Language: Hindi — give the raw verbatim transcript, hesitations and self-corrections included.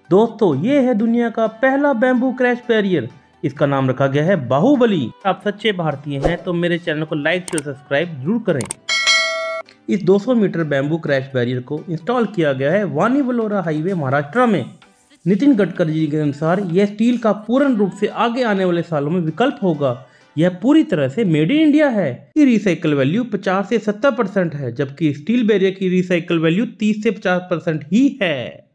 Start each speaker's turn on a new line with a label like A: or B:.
A: दोस्तों ये है दुनिया का पहला बैम्बू क्रैश बैरियर। इसका नाम रखा गया है बाहुबली। आप सच्चे भारतीय हैं तो मेरे चैनल को लाइक शेयर सब्सक्राइब जरूर करें। इस दो सौ मीटर बैम्बू क्रैश बैरियर को इंस्टॉल किया गया है वानी वलोरा हाईवे महाराष्ट्र में। नितिन गडकरी जी के अनुसार यह स्टील का पूर्ण रूप से आगे आने वाले सालों में विकल्प होगा। यह पूरी तरह से मेड इन इंडिया है। इसकी रिसाइकल वैल्यू पचास से सत्तर परसेंट है, जबकि स्टील बैरियर की रिसाइकल वैल्यू तीस से पचास परसेंट ही है।